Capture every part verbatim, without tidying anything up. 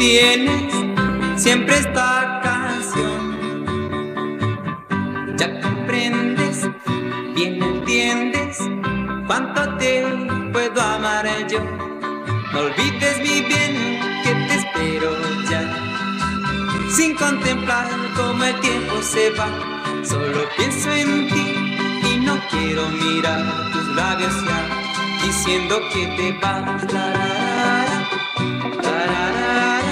tienes siempre esta canción. Ya comprendes, bien entiendes cuánto te puedo amar yo. No olvides mi bien que te espero ya. Sin contemplar cómo el tiempo se va, solo pienso en ti y no quiero mirar tus labios ya, diciendo que te vas. Tararara, tararara.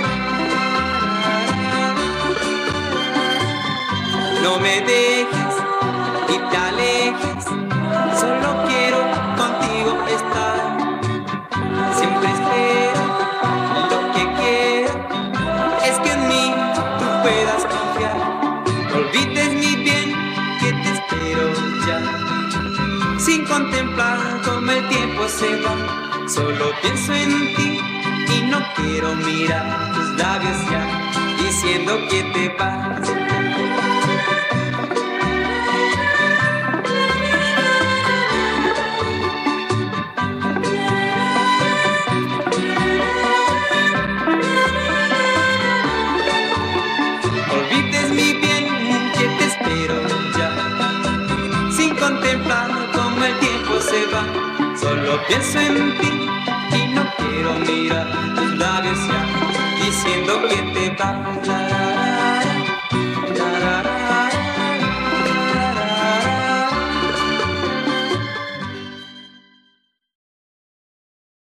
No me dejes y te alejes, solo quiero contigo estar. Siempre espero, lo que quiero es que en mí tú puedas confiar. No olvides mi bien que te espero ya. Sin contemplar cómo el tiempo se va, solo pienso en ti y no quiero mirar tus labios ya, diciendo que te vas. Olvides mi bien que te espero ya. Sin contemplar cómo el tiempo se va, solo pienso en ti y no quiero mirar tus labios ya, diciendo que te vas.